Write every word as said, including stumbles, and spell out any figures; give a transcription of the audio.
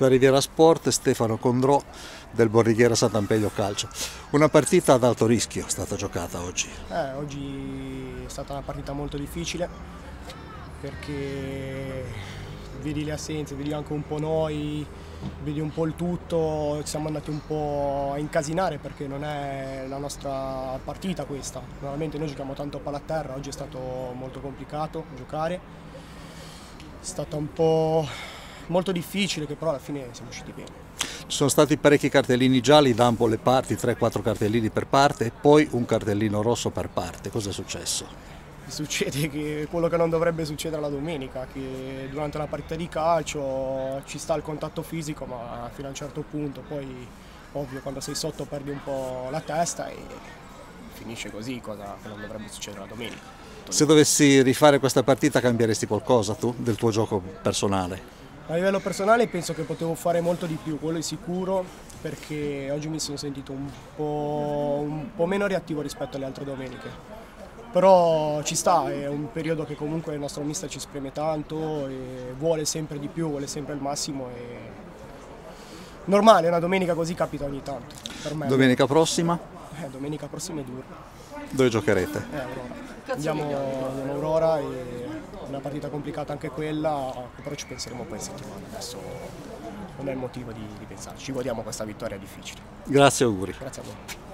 per Riviera Sport, Stefano Condrò del Borrighiera Sant'Ampelio Calcio. Una partita ad alto rischio è stata giocata oggi. Eh, oggi è stata una partita molto difficile perché vedi le assenze, vedi anche un po' noi, vedi un po' il tutto, ci siamo andati un po' a incasinare perché non è la nostra partita questa. Normalmente noi giochiamo tanto a palla a terra, oggi è stato molto complicato giocare, è stata un po' molto difficile che però alla fine siamo usciti bene. Ci sono stati parecchi cartellini gialli da ambo le parti, tre quattro cartellini per parte e poi un cartellino rosso per parte. Cosa è successo? Succede che quello che non dovrebbe succedere la domenica, che durante una partita di calcio ci sta il contatto fisico, ma fino a un certo punto, poi ovvio quando sei sotto perdi un po' la testa e finisce così, cosa che non dovrebbe succedere la domenica. Se dovessi rifare questa partita cambieresti qualcosa tu del tuo gioco personale? A livello personale penso che potevo fare molto di più, quello è sicuro, perché oggi mi sono sentito un po', un po' meno reattivo rispetto alle altre domeniche. Però ci sta, è un periodo che comunque il nostro mister ci spreme tanto e vuole sempre di più, vuole sempre il massimo e normale, una domenica così capita ogni tanto. Per me. Domenica prossima? Eh, domenica prossima è dura. Dove giocherete? Eh, Aurora. Andiamo in Aurora e è una partita complicata anche quella, però ci penseremo poi in settimana. Adesso non è il motivo di, di pensarci, ci godiamo questa vittoria difficile. Grazie, auguri. Grazie a voi.